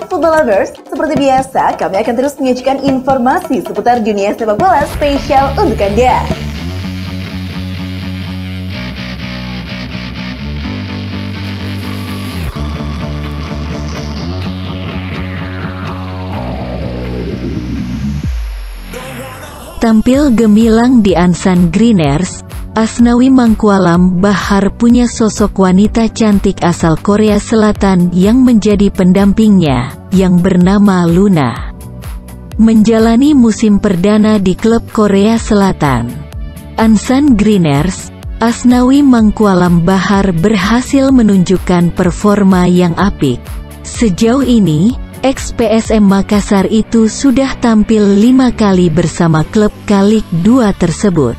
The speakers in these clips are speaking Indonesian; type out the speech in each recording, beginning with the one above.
Football Lovers, seperti biasa kami akan terus menyajikan informasi seputar dunia sepak bola spesial untuk Anda. Tampil gemilang di Ansan Greeners, Asnawi Mangkualam Bahar punya sosok wanita cantik asal Korea Selatan yang menjadi pendampingnya, yang bernama Luna. Menjalani musim perdana di klub Korea Selatan, Ansan Greeners, Asnawi Mangkualam Bahar berhasil menunjukkan performa yang apik. Sejauh ini, ex-PSM Makassar itu sudah tampil 5 kali bersama klub Kalik 2 tersebut.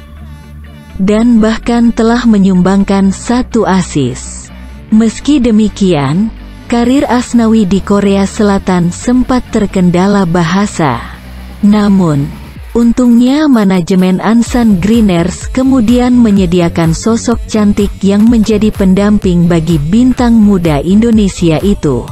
Dan bahkan telah menyumbangkan 1 asis. Meski demikian, karir Asnawi di Korea Selatan sempat terkendala bahasa. Namun, untungnya manajemen Ansan Greeners kemudian menyediakan sosok cantik yang menjadi pendamping bagi bintang muda Indonesia itu.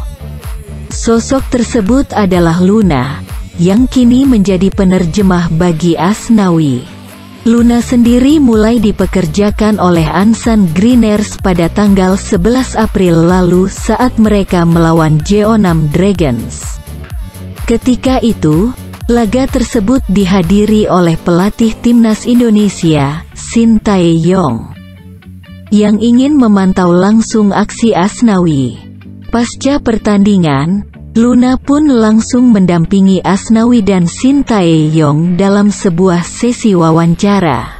Sosok tersebut adalah Luna, yang kini menjadi penerjemah bagi Asnawi. Luna sendiri mulai dipekerjakan oleh Ansan Greeners pada tanggal 11 April lalu saat mereka melawan Jeonnam Dragons. Ketika itu, laga tersebut dihadiri oleh pelatih timnas Indonesia, Shin Tae-yong, yang ingin memantau langsung aksi Asnawi. Pasca pertandingan, Luna pun langsung mendampingi Asnawi dan Shin Tae-yong dalam sebuah sesi wawancara.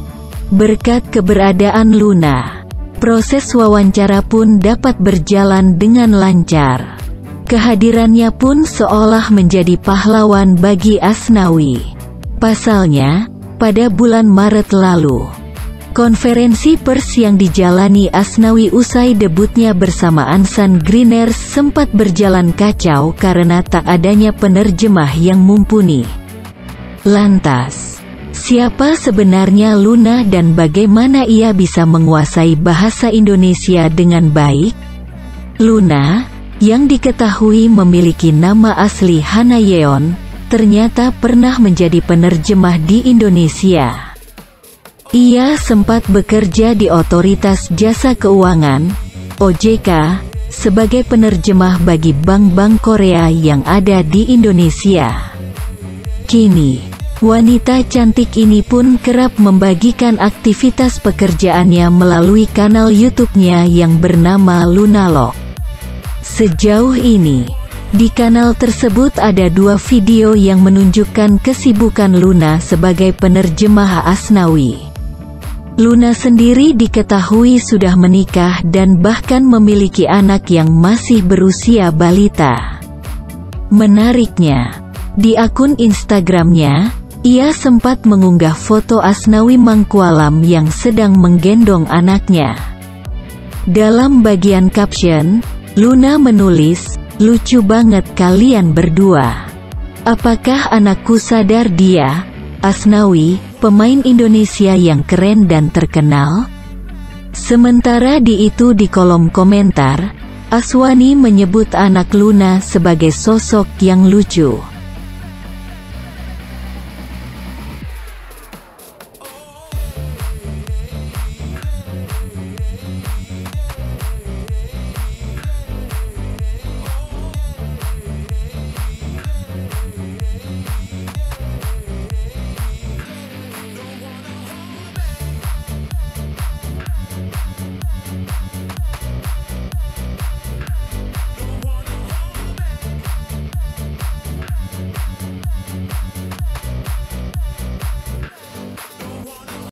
Berkat keberadaan Luna, proses wawancara pun dapat berjalan dengan lancar. Kehadirannya pun seolah menjadi pahlawan bagi Asnawi. Pasalnya, pada bulan Maret lalu, konferensi pers yang dijalani Asnawi usai debutnya bersama Ansan Greeners sempat berjalan kacau karena tak adanya penerjemah yang mumpuni. Lantas, siapa sebenarnya Luna dan bagaimana ia bisa menguasai bahasa Indonesia dengan baik? Luna, yang diketahui memiliki nama asli Hana Yeon, ternyata pernah menjadi penerjemah di Indonesia. Ia sempat bekerja di Otoritas Jasa Keuangan, OJK, sebagai penerjemah bagi bank-bank Korea yang ada di Indonesia. Kini, wanita cantik ini pun kerap membagikan aktivitas pekerjaannya melalui kanal YouTube-nya yang bernama Lunalog. Sejauh ini, di kanal tersebut ada 2 video yang menunjukkan kesibukan Luna sebagai penerjemah Asnawi. Luna sendiri diketahui sudah menikah dan bahkan memiliki anak yang masih berusia balita. Menariknya, di akun Instagramnya, ia sempat mengunggah foto Asnawi Mangkualam yang sedang menggendong anaknya. Dalam bagian caption, Luna menulis, "Lucu banget kalian berdua. Apakah anakku sadar dia, Asnawi, pemain Indonesia yang keren dan terkenal?" Sementara di kolom komentar, Aswani menyebut anak Luna sebagai sosok yang lucu.